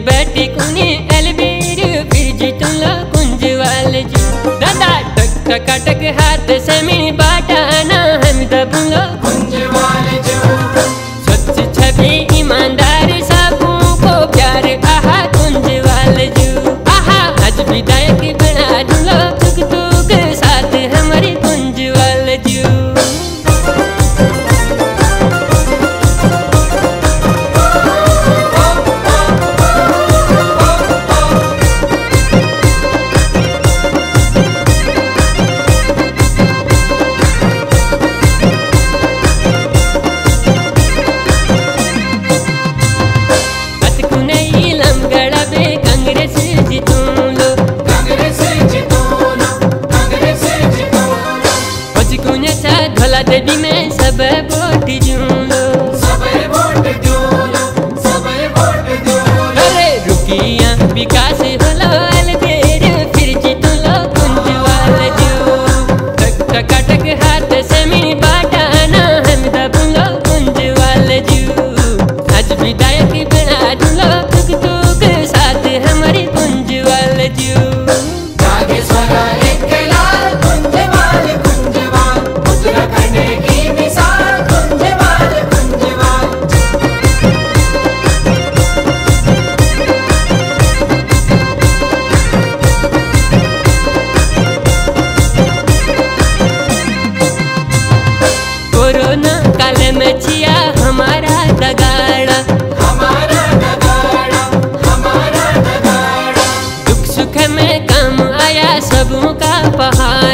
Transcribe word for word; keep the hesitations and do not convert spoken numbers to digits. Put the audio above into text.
बैठी कुनी एलबीर फिर जी तुम लो कुंज वाले जी दादा टक टक हाथ से मिनी बाटाना हम दबलो कुंज वाले जी स्वच्छ छवि ईमानदार सबों को प्यार आहा कुंज वाले जी आहा आज विदायक बना दूंगा तुक तुक साथ हमारे कुंज वाले जी। ढोला देवी में सब वोट जूलो सब वोट जूलो सब वोट जूलो अरे रुकिया विकास होलो अलबेर फिर जीतलो कुंज वाले जो टक टक टक हाथ से मिनी बाटाना हम दबलो कुंज वाले जो आज विदायक बना दूंगा तुक तुक साथ हमारे कुंज वाले जो जागे सगा एक लाल कुंज वाले कुंज वाले उत्तराखंड की मिसाल कुंज वाले कुंज वाले। कोरोना काल में छिया हमारा दगाड़ा हमारा दगाड़ा हमारा दगाड़ा दुख सुख में काम आया सबों का पहाड़